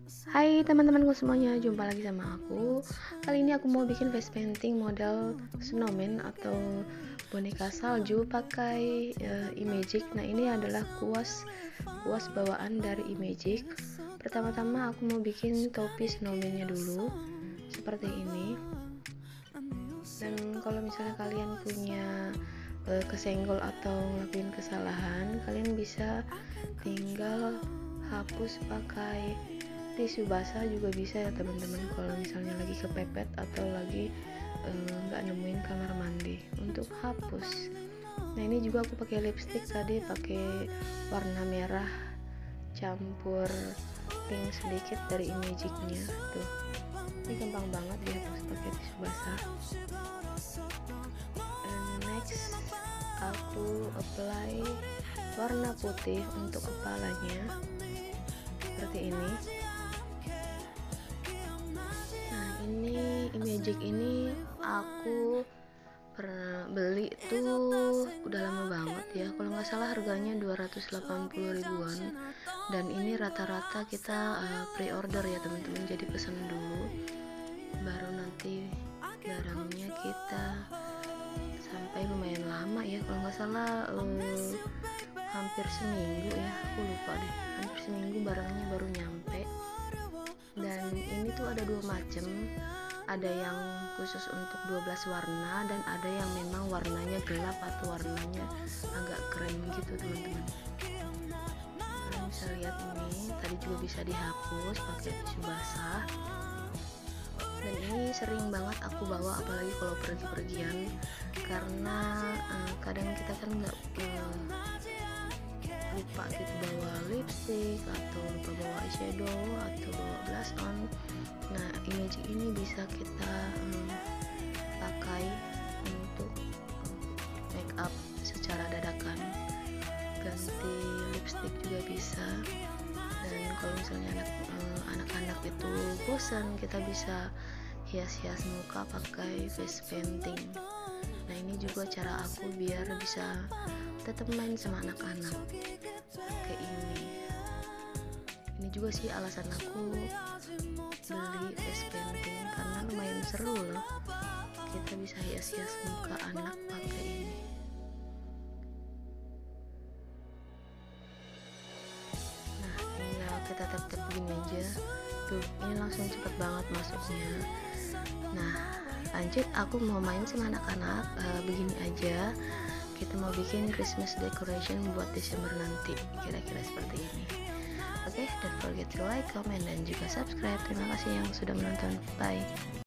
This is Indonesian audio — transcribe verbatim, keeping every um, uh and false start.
Hai teman-temanku semuanya, jumpa lagi sama aku. Kali ini aku mau bikin face painting model snowman atau boneka salju pakai uh, Imagic. Nah, ini adalah kuas kuas bawaan dari Imagic. Pertama-tama aku mau bikin topi snowman-nya dulu seperti ini. Dan kalau misalnya kalian punya uh, kesenggol atau ngelakuin kesalahan, kalian bisa tinggal hapus pakai tisu basah juga bisa ya teman-teman, kalau misalnya lagi kepepet atau lagi nggak uh, nemuin kamar mandi untuk hapus. Nah, ini juga aku pakai lipstick tadi, pakai warna merah campur pink sedikit dari Imagicnya tuh. Ini gampang banget dihapus pakai tisu basah. And next aku apply warna putih untuk kepalanya seperti ini. Imagic ini aku pernah beli tuh udah lama banget ya, kalau nggak salah harganya dua ratus delapan puluh ribuan, dan ini rata-rata kita uh, pre-order ya teman-teman, jadi pesan dulu baru nanti barangnya kita sampai lumayan lama ya, kalau nggak salah uh, hampir seminggu ya, aku lupa deh, hampir seminggu barangnya baru nyampe. Dan ini tuh ada dua macam, ada yang khusus untuk dua belas warna dan ada yang memang warnanya gelap atau warnanya agak krem gitu teman-teman. Kalian bisa lihat ini tadi juga bisa dihapus pakai tisu basah, dan ini sering banget aku bawa apalagi kalau pergi-pergian, karena uh, kadang kita kan nggak uh, lupa gitu bawa lipstick atau lupa bawa eyeshadow atau bawa blush on. Nah, Imagic ini bisa kita um, pakai untuk make up secara dadakan, ganti lipstick juga bisa. Dan kalau misalnya anak um, anak-anak itu bosan, kita bisa hias-hias muka pakai face painting. Nah, ini juga cara aku biar bisa tetap main sama anak-anak pakai ini. Ini juga sih alasan aku beli face painting, karena lumayan seru loh, kita bisa hias-hias muka anak pakai ini. Nah, tinggal kita tap-tap gini aja tuh, ini langsung cepet banget masuknya. Nah, lanjut aku mau main sama anak-anak. uh, begini aja, kita mau bikin Christmas decoration buat Desember nanti, kira-kira seperti ini. Oke, okay, don't forget to like, comment, dan juga subscribe. Terima kasih yang sudah menonton. Bye.